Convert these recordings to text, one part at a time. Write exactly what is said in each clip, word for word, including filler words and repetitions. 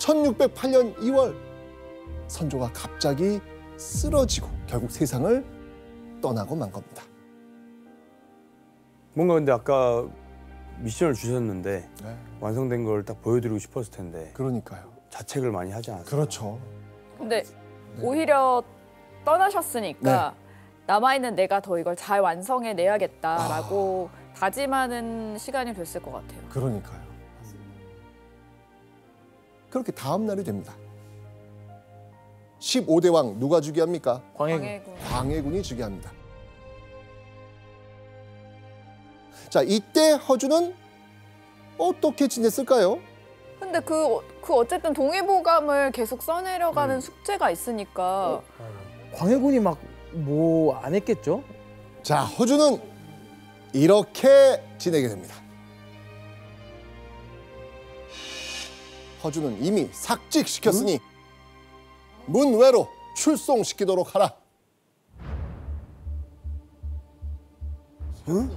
천육백팔 년 이월 선조가 갑자기 쓰러지고 결국 세상을 떠나고 만 겁니다. 뭔가 근데 아까 미션을 주셨는데 네. 완성된 걸 딱 보여드리고 싶었을 텐데 그러니까요. 자책을 많이 하지 않았어요? 그렇죠. 근데 오히려 떠나셨으니까 네. 남아있는 내가 더 이걸 잘 완성해내야겠다라고 아... 다짐하는 시간이 됐을 것 같아요. 그러니까요. 그렇게 다음 날이 됩니다. 십오 대 왕 누가 즉위합니까? 광해군. 광해군. 광해군이 즉위합니다. 자, 이때 허준은 어떻게 지냈을까요? 근데 그, 그 어쨌든 동의보감을 계속 써내려가는 음. 숙제가 있으니까 어, 광해군이 막 뭐 안 했겠죠? 자, 허준은 이렇게 지내게 됩니다. 허준은 이미 삭직시켰으니 응? 문외로 출송시키도록 하라. 응?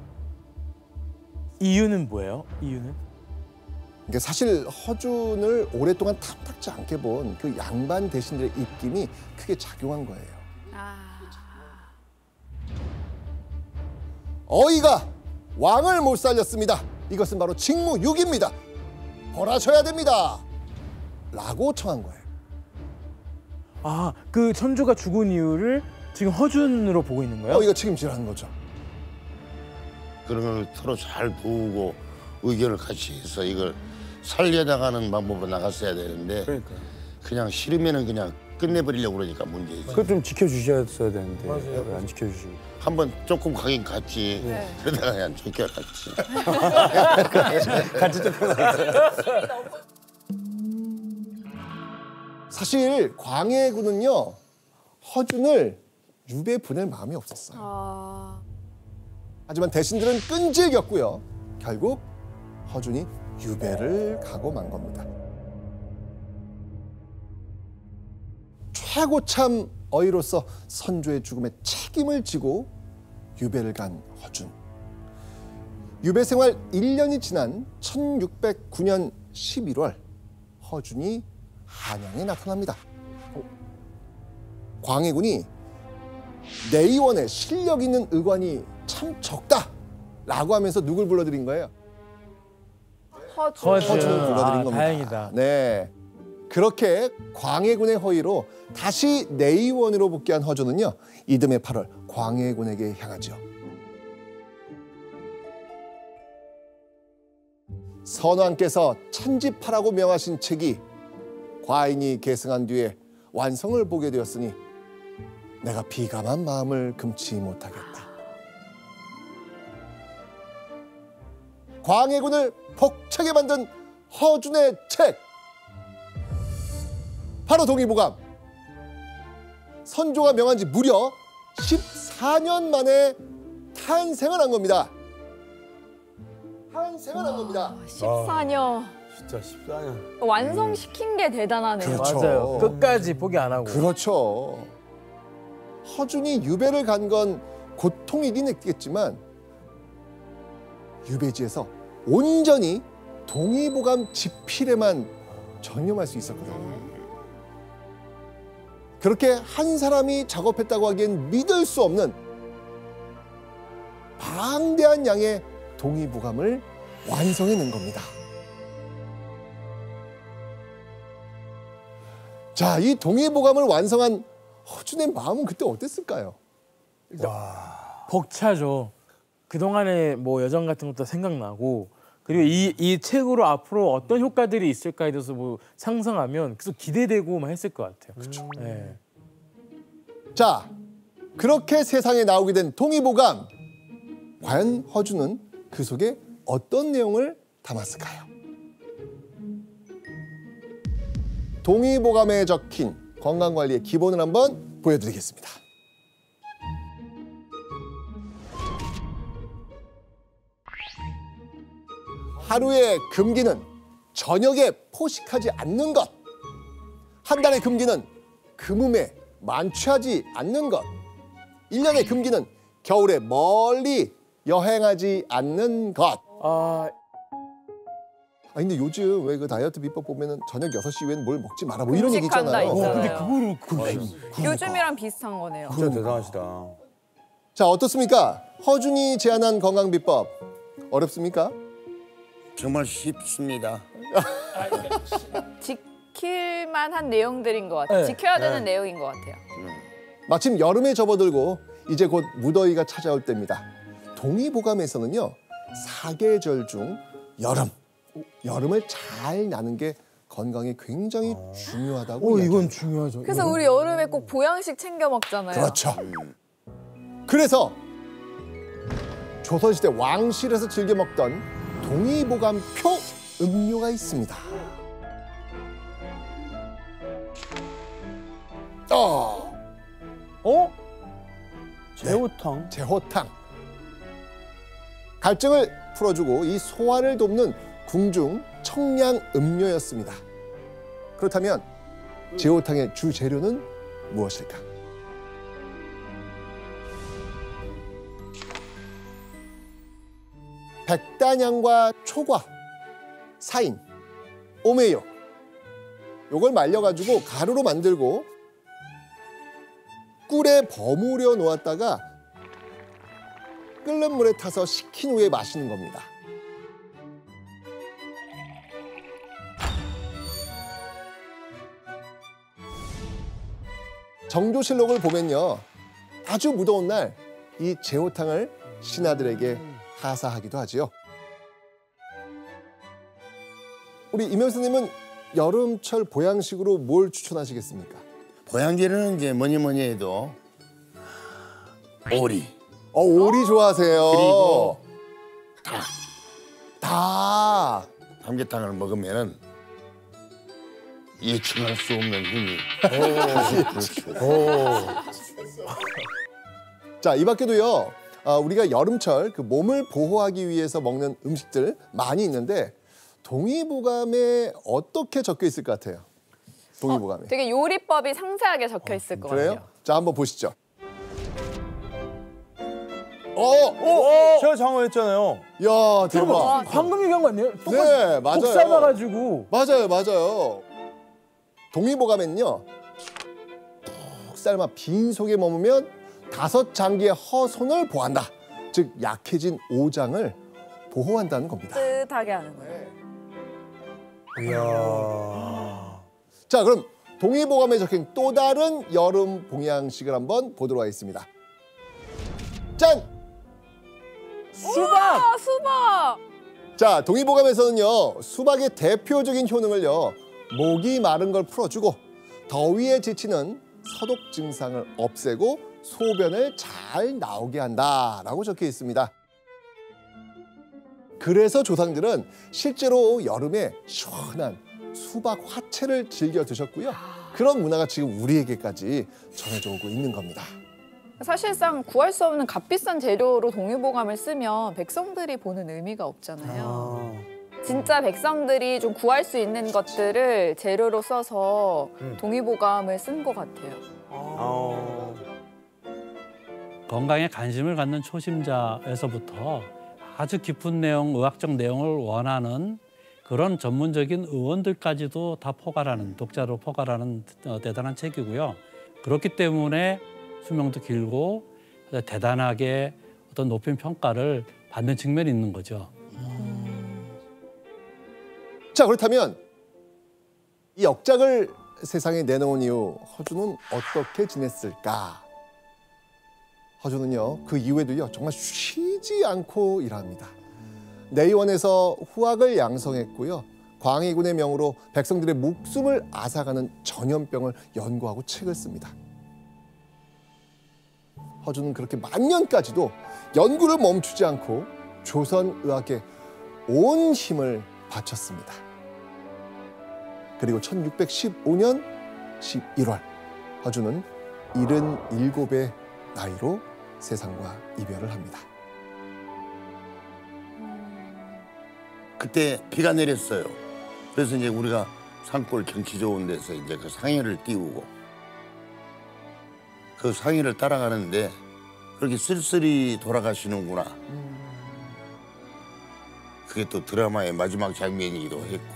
이유는 뭐예요? 이유는? 이게 사실 허준을 오랫동안 탐탁지 않게 본 그 양반 대신들의 입김이 크게 작용한 거예요. 아... 어이가 왕을 못 살렸습니다. 이것은 바로 직무유기입니다. 벌하셔야 됩니다. 라고 청한 거예요. 아, 그 천주가 죽은 이유를 지금 허준으로 보고 있는 거예요? 어이가 책임지라는 거죠. 그런 걸 서로 잘 도우고 의견을 같이 해서 이걸 살려나가는 방법으로 나갔어야 되는데 그러니까요. 그냥 싫으면은 그냥 끝내버리려고 그러니까 문제지. 그걸 좀 지켜주셨어야 되는데 맞아요. 안 지켜주시고. 한번 조금 가긴 갔지. 네. 그러다가 그냥 쫓겨갔지. 같이 쫓겨났어요. 사실 광해군은요 허준을 유배 보낼 마음이 없었어요. 아... 하지만 대신들은 끈질겼고요. 결국 허준이 유배를 가고 만 겁니다. 최고참 어이로서 선조의 죽음에 책임을 지고 유배를 간 허준. 유배 생활 일 년이 지난 천육백구 년 십일월 허준이 한양에 나타납니다. 광해군이 내의원에 실력 있는 의관이 참 적다라고 하면서 누굴 불러들인 거예요? 허준. 허준을 불러들인 아, 겁니다. 다행이다. 네, 그렇게 광해군의 허위로 다시 내의원으로 복귀한 허준은요 이듬해 팔월 광해군에게 향하죠. 선왕께서 천지파라고 명하신 책이 과인이 계승한 뒤에 완성을 보게 되었으니 내가 비감한 마음을 금치 못하겠다. 광해군을 복차게 만든 허준의 책, 바로 동의보감. 선조가 명한 지 무려 십사 년 만에 탄생을 한 겁니다. 탄생을 한 겁니다. 십사 년. 진짜 십사 년. 완성시킨 게 대단하네요. 그렇죠. 맞아요. 끝까지 포기 안 하고. 그렇죠. 허준이 유배를 간 건 고통이긴 했겠지만 유배지에서 온전히 동의보감 집필에만 전념할 수 있었거든요. 그렇게 한 사람이 작업했다고 하기엔 믿을 수 없는 방대한 양의 동의보감을 완성해낸 겁니다. 자, 이 동의보감을 완성한 허준의 마음은 그때 어땠을까요? 와, 벅차죠. 그동안의 뭐 여정 같은 것도 생각나고 그리고 이, 이 책으로 앞으로 어떤 효과들이 있을까에 대해서 뭐 상상하면 계속 기대되고만 했을 것 같아요. 그렇죠. 네. 자, 그렇게 세상에 나오게 된 동의보감. 과연 허준은 그 속에 어떤 내용을 담았을까요? 동의보감에 적힌 건강관리의 기본을 한번 보여드리겠습니다. 하루의 금기는 저녁에 포식하지 않는 것. 한 달의 금기는 금음에 만취하지 않는 것. 일 년의 금기는 겨울에 멀리 여행하지 않는 것. 아, 아 근데 요즘 왜 그 다이어트 비법 보면은 저녁 여섯 시 이후에는 뭘 먹지 마라 뭐 이런 얘기 금식한다 있잖아요. 있잖아요. 근데 그거를 그 요즘이랑 비슷한 거네요. 진짜 대단하시다. 자 어떻습니까? 허준이 제안한 건강 비법 어렵습니까? 정말 쉽습니다. 지킬만한 내용들인 것 같아요. 네. 지켜야 되는 내용인 것 같아요. 마침 여름에 접어들고 이제 곧 무더위가 찾아올 때입니다. 동의보감에서는요 사계절 중 여름, 여름을 잘 나는 게 건강에 굉장히 중요하다고 어 이야기합니다. 이건 중요하죠. 그래서 우리 여름에 꼭 보양식 챙겨 먹잖아요. 그렇죠. 그래서 조선시대 왕실에서 즐겨 먹던 동의보감표 음료가 있습니다. 어, 어? 제호탕? 제호탕. 갈증을 풀어주고 이 소화를 돕는 궁중 청량 음료였습니다. 그렇다면 제호탕의 주 재료는 무엇일까? 백단향과 초과, 사인, 오메요 요걸 말려가지고 가루로 만들고 꿀에 버무려 놓았다가 끓는 물에 타서 식힌 후에 마시는 겁니다. 정조실록을 보면요 아주 무더운 날 이 제호탕을 신하들에게 하사하기도 하지요. 우리 임 교수님은 여름철 보양식으로 뭘 추천하시겠습니까? 보양제는 이제 뭐니 뭐니 해도 오리. 어, 오리 좋아하세요. 그리고 닭. 닭. 삼계탕을 먹으면은 예측할 수 없는 힘이. 자, 이 밖에도요. 아, 우리가 여름철 그 몸을 보호하기 위해서 먹는 음식들 많이 있는데 동의보감에 어떻게 적혀 있을 것 같아요? 동의보감에. 되게 요리법이 상세하게 적혀 있을 것 그래요? 같아요. 자, 한번 보시죠. 어, 어? 제가 장어했잖아요. 야, 대박. 방금 얘기한 거 아니에요? 네, 맞아요. 국 삶아가지고 맞아요, 맞아요. 동의보감에는요, 푹 삶아 빈속에 머무면 다섯 장기의 허손을 보한다. 즉 약해진 오장을 보호한다는 겁니다. 뜨뜻하게 하는 거예요. 이야. 자, 그럼 동의보감에 적힌 또 다른 여름 봉양식을 한번 보도록 하겠습니다. 짠! 수박! 아, 수박! 자, 동의보감에서는요 수박의 대표적인 효능을요 목이 마른 걸 풀어주고 더위에 지치는 서독 증상을 없애고 소변을 잘 나오게 한다라고 적혀 있습니다. 그래서 조상들은 실제로 여름에 시원한 수박 화채를 즐겨 드셨고요. 그런 문화가 지금 우리에게까지 전해져 오고 있는 겁니다. 사실상 구할 수 없는 값비싼 재료로 동의보감을 쓰면 백성들이 보는 의미가 없잖아요. 아. 진짜 백성들이 좀 구할 수 있는 것들을 재료로 써서 음. 동의보감을 쓴 것 같아요. 아. 건강에 관심을 갖는 초심자에서부터 아주 깊은 내용, 의학적 내용을 원하는 그런 전문적인 의원들까지도 다 포괄하는, 독자로 포괄하는 대단한 책이고요. 그렇기 때문에 수명도 길고 대단하게 어떤 높은 평가를 받는 측면이 있는 거죠. 자, 그렇다면 이 역작을 세상에 내놓은 이후 허준은 어떻게 지냈을까? 허준은요 그 이후에도요 정말 쉬지 않고 일합니다. 내의원에서 후학을 양성했고요. 광해군의 명으로 백성들의 목숨을 앗아가는 전염병을 연구하고 책을 씁니다. 허준은 그렇게 만년까지도 연구를 멈추지 않고 조선의학에 온 힘을 바쳤습니다. 그리고 천육백십오 년 십일월 허준은 일흔일곱의 나이로 세상과 이별을 합니다. 그때 비가 내렸어요. 그래서 이제 우리가 산골 경치 좋은 데서 이제 그 상해를 띄우고 그 상해를 따라가는데 그렇게 쓸쓸히 돌아가시는구나. 그게 또 드라마의 마지막 장면이기도 했고